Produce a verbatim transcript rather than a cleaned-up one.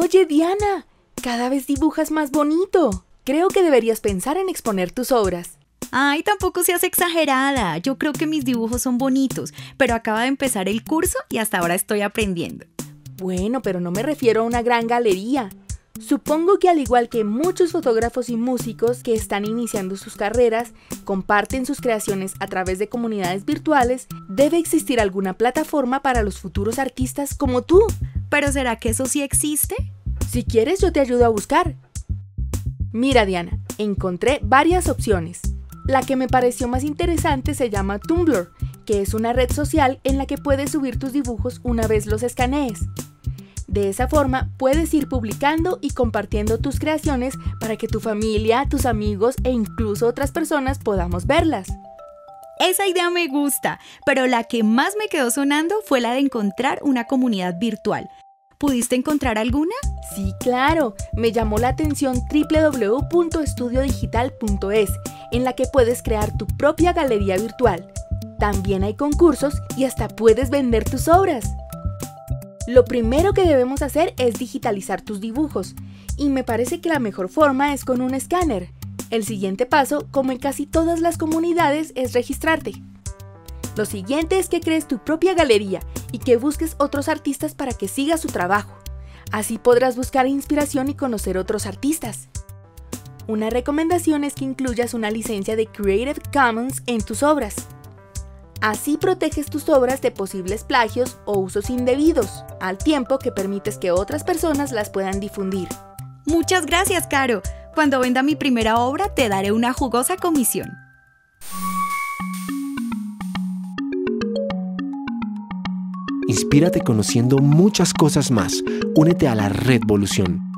Oye, Diana, cada vez dibujas más bonito. Creo que deberías pensar en exponer tus obras. Ay, tampoco seas exagerada. Yo creo que mis dibujos son bonitos, pero acaba de empezar el curso y hasta ahora estoy aprendiendo. Bueno, pero no me refiero a una gran galería. Supongo que al igual que muchos fotógrafos y músicos que están iniciando sus carreras, comparten sus creaciones a través de comunidades virtuales, debe existir alguna plataforma para los futuros artistas como tú. ¿Pero será que eso sí existe? Si quieres, yo te ayudo a buscar. Mira, Diana, encontré varias opciones. La que me pareció más interesante se llama Tumblr, que es una red social en la que puedes subir tus dibujos una vez los escanees. De esa forma, puedes ir publicando y compartiendo tus creaciones para que tu familia, tus amigos e incluso otras personas podamos verlas. Esa idea me gusta, pero la que más me quedó sonando fue la de encontrar una comunidad virtual. ¿Pudiste encontrar alguna? Sí, claro. Me llamó la atención doble u doble u doble u punto estudio digital punto es, en la que puedes crear tu propia galería virtual. También hay concursos y hasta puedes vender tus obras. Lo primero que debemos hacer es digitalizar tus dibujos, y me parece que la mejor forma es con un escáner. El siguiente paso, como en casi todas las comunidades, es registrarte. Lo siguiente es que crees tu propia galería y que busques otros artistas para que sigas su trabajo. Así podrás buscar inspiración y conocer otros artistas. Una recomendación es que incluyas una licencia de Creative Commons en tus obras. Así proteges tus obras de posibles plagios o usos indebidos, al tiempo que permites que otras personas las puedan difundir. Muchas gracias, Caro. Cuando venda mi primera obra, te daré una jugosa comisión. Inspírate conociendo muchas cosas más. Únete a la Redvolución.